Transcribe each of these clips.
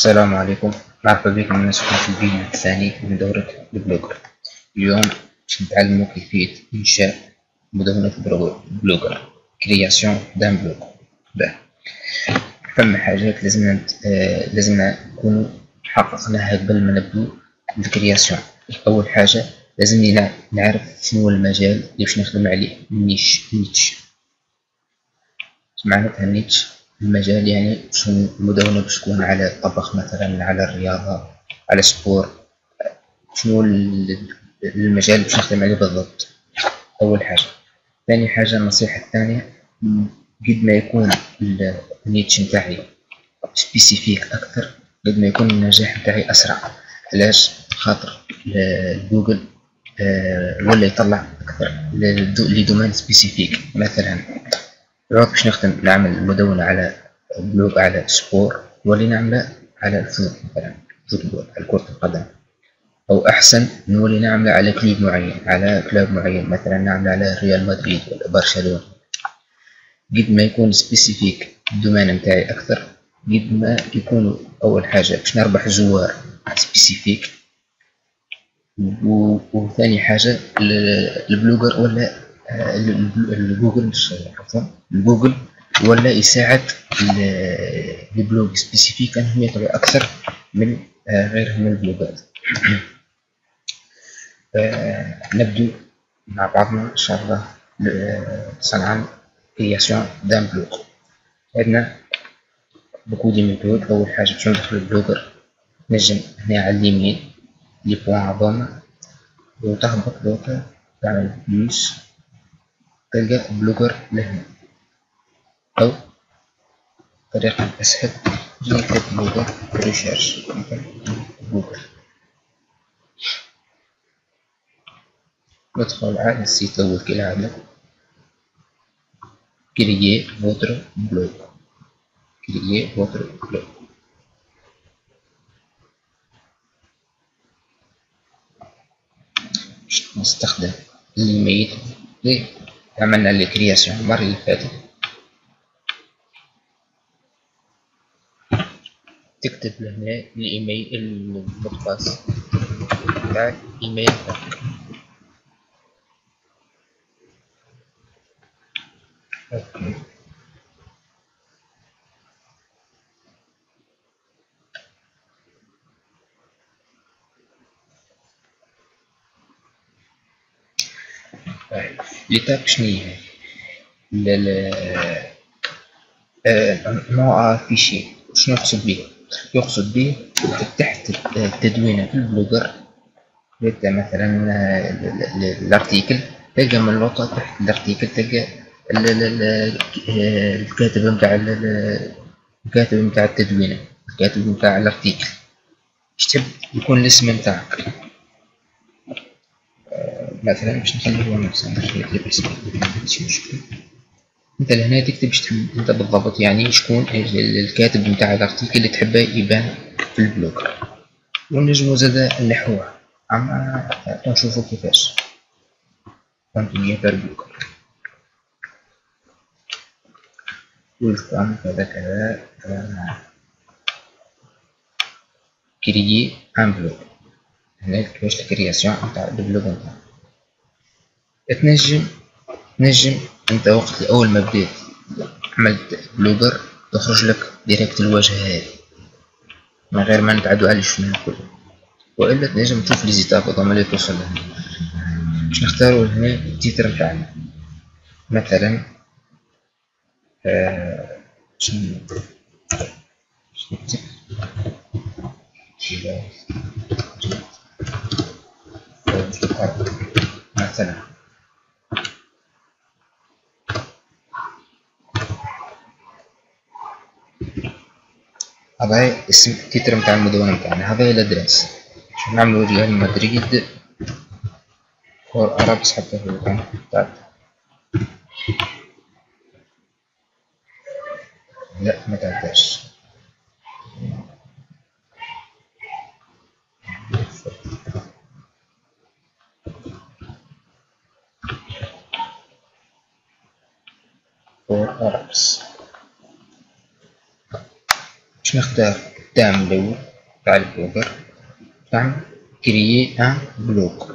السلام عليكم. مرحبا بكم ونسمع في الفيديو الثاني من دورة البلوجر. اليوم باش نتعلموا كيفية إنشاء مدونة بلوجر كرياسيون دان بلوج. فما حاجات لازمنا نكونوا حققناها قبل ما نبدو الكرياسيون. أول حاجة لازمني نعرف شنو المجال اللي باش نخدم عليه. نيتش معناتها نيتش المجال، يعني شنو المدونة باش تكون على الطبخ مثلا، على الرياضة، على السبور. شنو المجال باش نخدم عليه بالضبط؟ أول حاجة. ثاني حاجة، النصيحة الثانية، قد ما يكون النيتش نتاعي سبيسيفيك أكثر قد ما يكون النجاح نتاعي أسرع. علاش؟ خاطر جوجل ولا يطلع أكثر لدومين سبيسيفيك. مثلا باش نعمل مدونة على بلوج على سبور، ولي نعمله على الفوت مثلا، فوتبول، على كرة القدم. أو أحسن نولي نعمله على كلوب معين، مثلا نعمله على ريال مدريد ولا برشلونة. قد ما يكون سبيسيفيك الدومين نتاعي أكثر، قد ما يكون أول حاجة باش نربح زوار سبيسيفيك. وثاني حاجة البلوجر ولا الجوجل ولا يساعد البلوج سبيسيفيك أنهم يطلعوا أكثر من غيرهم من البلوجات. نبدو مع بعضنا إن شاء الله صنعا كرياسيون دان بلوج. عندنا بوكو دي ميثود. أول حاجة باش ندخل البلوجر، نجم هنا على اليمين لي بوان عظام وتهبط دوكا تعمل بلوس، تلقى بلوجر لهنا. أو طريقة أسهل، نكتب بلوجر ريشيرش بلوجر، ندخل على السيت الأول كالعادة، كريي فوتر بلوج، كريي فوتر بلوج. نستخدم الإيميل اللي عملنا الكرياسيون المرة اللي فاتت. تكتب لهنا الإيميل المدباس تاع الإيميل تاعك. أوكي. ليتاب شنيا نوع فيشي. شنو يقصد به؟ يقصد به تحت التدوينة في البلوجر، مثلا الارتيكل، تلقى من اللوطة تحت الارتيكل تلقى الكاتب متاع التدوينة، الكاتب متاع الارتيكل. تحب يكون الاسم متاعك، مثلا باش نخليه هو نفسه، نكتب اسمه ماشي مشكل. انت لهنا تكتب باش تحب انت بالضبط، يعني شكون الكاتب متاع الارتيكل اللي تحبه يبان في البلوج. ونجمو زادا نحوه، اما نشوفو كيفاش كونتينيو في البلوج. ويلكم كذا كذا كريي ان بلوج. هنا كيفاش الكرياسيون نتاع البلوج نتاعك. تنجم انت وقت اول ما بديت عملت بلوجر تخرج لك ديريكت الواجهة هذه من غير ما نتعدو على الشمال كله، والا تنجم تشوف لي زيتاب هذوما اللي توصل لهم. باش نختارو هنا التيتر نتاعنا، مثلا شنو نكتب مثلا هذا اسم التيتر نتاع المدونة نتاعنا. هذا هي الادريس. باش نعملو ريال مدريد فور ارابس حتى في المكان لا ما تعداش. فور ارابس باش نختار الدعم الأول تاع البلوجر، تعمل كريي ان بلوج.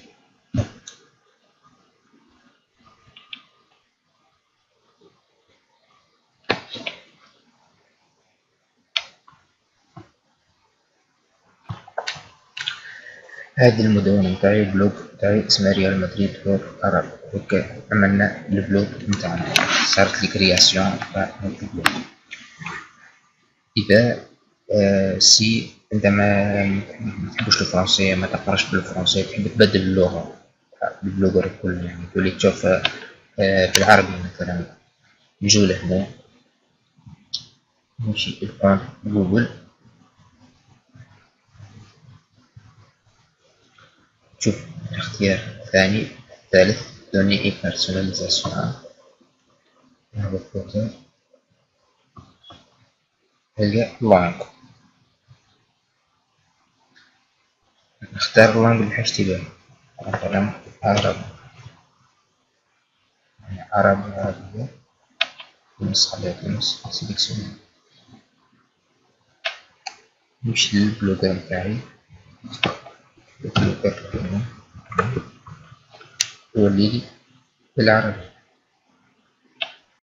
هذه المدونة متاعي، البلوج متاعي اسمها ريال مدريد فور أراب. هكا عملنا البلوج متاعنا، صارت لي كرياسيون تاع البلوج. إذا سي أنت ما تحبش الفرنسية، ما تقراش بالفرنسية، تحب تبدل اللغة البلوجر الكل، يعني تولي تشوف بالعربي مثلا، نجو لهنا نمشي الكونت جوجل، تشوف الاختيار الثاني الثالث دوني اي بيرسوناليزاسيون، هذا الفوتو تلقى لونغ، نختار اللونغ اللي حاجتي بها، مثلا عرب، يعني عربي عربية، تونس خليها تونس سيليكسيون، نمشي للبلوجر متاعي، البلوجر يوليلي بالعربي.